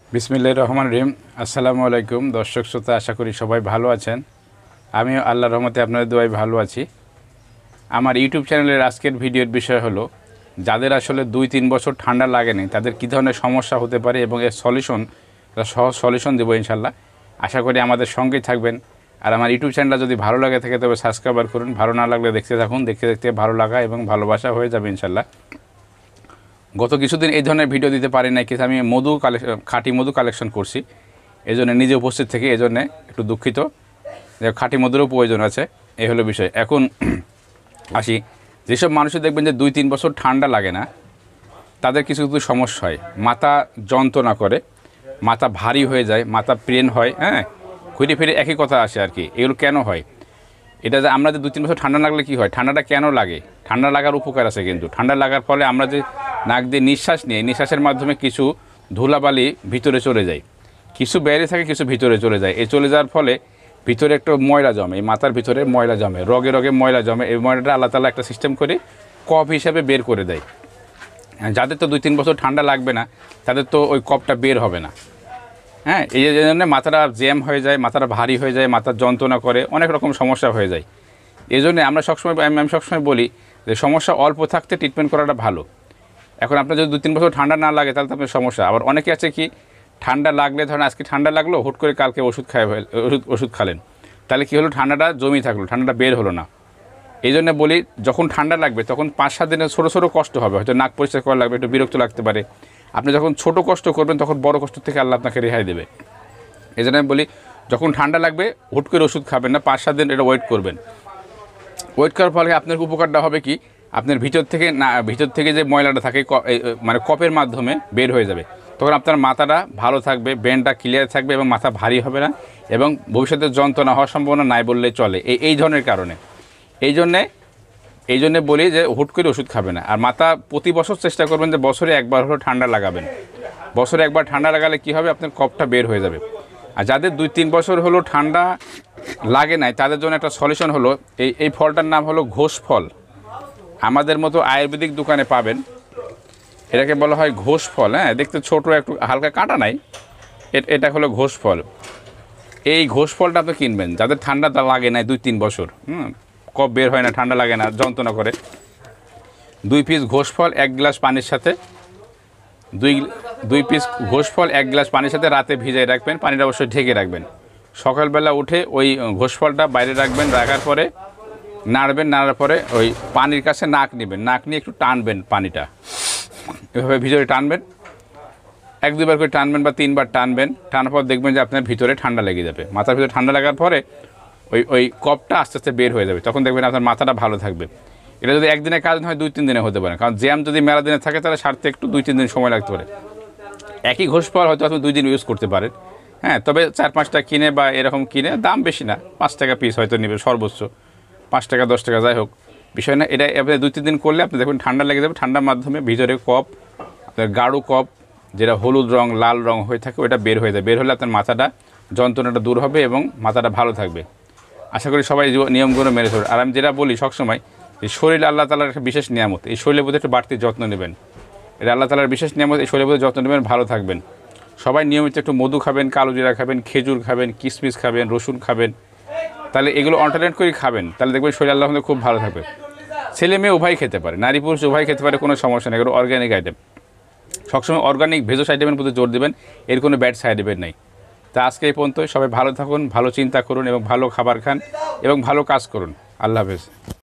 বিসমিল্লাহির রহমানির রহিম। আসসালামু আলাইকুম দর্শক শ্রোতা, আশা করি সবাই ভালো আছেন। আমিও আল্লাহর রহমতে আপনাদের দোয়ায় ভালো আছি। আমার ইউটিউব চ্যানেলের আজকের ভিডিওর বিষয় হলো যাদের আসলে 2-3 বছর ঠান্ডা লাগেনি তাদের কী ধরনের সমস্যা হতে পারে এবং এর সলিউশন, সহজ সলিউশন দেবো ইনশাল্লাহ। আশা করি আমাদের সঙ্গেই থাকবেন। আর আমার ইউটিউব চ্যানেলটা যদি ভালো লাগে থাকে তবে সাবস্ক্রাইব করুন, ভালো না লাগলে দেখতে থাকুন, দেখতে দেখতে ভালো লাগা এবং ভালোবাসা হয়ে যাবে ইনশাল্লাহ। গত কিছুদিন এই ধরনের ভিডিও দিতে পারি না, কিন্তু আমি খাঁটি মধু কালেকশন করছি, এই জন্য নিজে উপস্থিত থেকে এই জন্যে একটু দুঃখিত। যে খাঁটি মধুরও প্রয়োজন আছে, এই হলো বিষয়। এখন আসি, যেসব মানুষের দেখবেন যে 2-3 বছর ঠান্ডা লাগে না, তাদের কিছু কিছু সমস্যা হয়। মাথা যন্ত্রণা করে, মাথা ভারী হয়ে যায়, মাথা পেন হয়, হ্যাঁ, ঘুরে ফিরে একই কথা আসে আর কি। এগুলো কেন হয়? এটা যে আমরা যে 2-3 বছর ঠান্ডা লাগলে কী হয়, ঠান্ডাটা কেন লাগে? ঠান্ডা লাগার উপকার আছে, কিন্তু ঠান্ডা লাগার ফলে আমরা যে নাক দিয়ে নিঃশ্বাস নিই, নিঃশ্বাসের মাধ্যমে কিছু ধুলাবালি ভিতরে চলে যায়, কিছু বাইরে থাকে, কিছু ভিতরে চলে যায়। এই চলে যাওয়ার ফলে ভিতরে একটা ময়লা জমে, এই মাথার ভিতরে ময়লা জমে, রগে রগে ময়লা জমে। এই ময়লাটা আল্লাহ তাআলা একটা সিস্টেম করে কফ হিসাবে বের করে দেয়। যাদের তো 2-3 বছর ঠান্ডা লাগবে না তাদের তো ওই কফটা বের হবে না, হ্যাঁ। এই জন্য মাথাটা জ্যাম হয়ে যায়, মাথাটা ভারী হয়ে যায়, মাথার যন্ত্রণা করে, অনেক রকম সমস্যা হয়ে যায়। এই জন্যে আমি সবসময় বলি যে সমস্যা অল্প থাকতে ট্রিটমেন্ট করাটা ভালো। এখন আপনার যদি 2-3 বছর ঠান্ডা না লাগে তাহলে তো আপনার সমস্যা। আবার অনেকে আছে কি, ঠান্ডা লাগলে ধরেন আজকে ঠান্ডা লাগলো, হুট করে কালকে ওষুধ খালেন, তাহলে কী হলো, ঠান্ডাটা জমি থাকলো, ঠান্ডাটা বের হলো না। এই জন্য বলি যখন ঠান্ডা লাগবে তখন 5-7 দিনের ছোটো ছোটো কষ্ট হবে, হয়তো নাক পরিষ্কার করা লাগবে, একটু বিরক্ত লাগতে পারে। আপনি যখন ছোটো কষ্ট করবেন তখন বড় কষ্ট থেকে আল্লাহ আপনাকে রেহাই দেবে। এই জন্য আমি বলি যখন ঠান্ডা লাগবে হুট করে ওষুধ খাবেন না, 5-7 দিন এটা ওয়েট করবেন। ওয়েট করার ফলে আপনার উপকারটা হবে কি, আপনার ভিতর থেকে যে ময়লাটা থাকে মানে কফের মাধ্যমে বের হয়ে যাবে। তখন আপনার মাথাটা ভালো থাকবে, ব্রেনটা ক্লিয়ার থাকবে এবং মাথা ভারী হবে না, এবং ভবিষ্যতে যন্ত্রণা হওয়ার সম্ভাবনা নাই বললেই চলে এই ধরনের কারণে। এই জন্যে বলি যে হুট করে ওষুধ খাবে না। আর মাথা প্রতি বছর চেষ্টা করবেন যে বছরে একবার হলো ঠান্ডা লাগাবেন। বছরে একবার ঠান্ডা লাগালে কী হবে, আপনার কফটা বের হয়ে যাবে। আর যাদের 2-3 বছর হলো ঠান্ডা লাগে নাই তাদের জন্য একটা সলিউশন হলো এই ফলটার নাম হলো ঘোষ ফল। আমাদের মতো আয়ুর্বেদিক দোকানে পাবেন, এটাকে বলা হয় ঘোষ ফল, হ্যাঁ। দেখতে ছোট, একটু হালকা কাঁটা নাই, এটা হলো ঘোষ ফল। এই ঘোষ ফলটা আপনি কিনবেন যাদের ঠান্ডা লাগে না 2-3 বছর, কফ বের হয় না, ঠান্ডা লাগে না, যন্ত্রণা করে। 2 পিস ঘোষ ফল 1 গ্লাস পানির সাথে, 2 পিস ঘোষ ফল 1 গ্লাস পানির সাথে রাতে ভিজিয়ে রাখবেন, পানিটা অবশ্যই ঢেকে রাখবেন। সকালবেলা উঠে ওই ঘোষ ফলটা বাইরে রাখবেন, রাখার পরে নাড়ার পরে ওই পানির কাছে নাক নেবেন, নাক নিয়ে একটু টানবেন, পানিটা এভাবে ভিতরে টানবেন, 1-2 বার করে টানবেন বা 3 বার টানবেন। টানার পর দেখবেন যে আপনার ভিতরে ঠান্ডা লেগে যাবে। মাথার ভিতরে ঠান্ডা লাগার পরে ওই কফটা আস্তে আস্তে বের হয়ে যাবে, তখন দেখবেন আপনার মাথাটা ভালো থাকবে। এটা যদি একদিনের কাজ হয় 2-3 দিনে হতে পারে, কারণ জ্যাম যদি মেলা দিনে থাকে তাহলে সারতে একটু 2-3 দিন সময় লাগতে পারে। একই ঘোষ ফল হয়তো আপনি 2 দিন ইউজ করতে পারেন, হ্যাঁ। তবে 4-5টা কিনে বা এরকম কিনে, দাম বেশি না, 5 টাকা পিস হয়তো নেবে সর্বোচ্চ, 5 টাকা 10 টাকা যাই হোক, বিষয় না। এটা আপনি 2-3 দিন করলে আপনি দেখবেন ঠান্ডা লেগে যাবে। ঠান্ডার মাধ্যমে ভিতরে কফ, আপনার গাঢ় কফ যেটা হলুদ রং লাল রং হয়ে থাকে ওটা বের হয়ে যায়। বের হলে আপনার মাথাটা যন্ত্রণাটা দূর হবে এবং মাথাটা ভালো থাকবে। আশা করি সবাই নিয়মগুলো মেনে চলবে। আর আমি যেটা বলি সবসময়, এই শরীর আল্লাহ তাআলার একটা বিশেষ নিয়ামত, এই শরীরের প্রতি একটু বাড়তি যত্ন নেবেন। এটা আল্লাহ তাআলার বিশেষ নিয়ামত, এই শরীরের প্রতি যত্ন নেবেন, ভালো থাকবেন। সবাই নিয়মিত একটু মধু খাবেন, কালো জিরা খাবেন, খেজুর খাবেন, কিশমিশ খাবেন, রসুন খাবেন, তাহলে এগুলো অল্টারনেট করে খাবেন, তাহলে দেখবেন শরীর আল্লাহ খুব ভালো থাকবে। ছেলে মেয়ে উভয় খেতে পারে, নারী পুরুষ উভয় খেতে পারে, কোনো সমস্যা নেই। এগুলো অর্গ্যানিক আইটেম, সবসময় অর্গ্যানিক ভেষজ আইটেমের প্রতি জোর দেবেন, এর কোনো ব্যাড সাইড এফেক্ট নেই। তা আজকে এই পর্যন্ত, সবাই ভালো থাকুন, ভালো চিন্তা করুন এবং ভালো খাবার খান এবং ভালো কাজ করুন। আল্লাহ হাফেজ।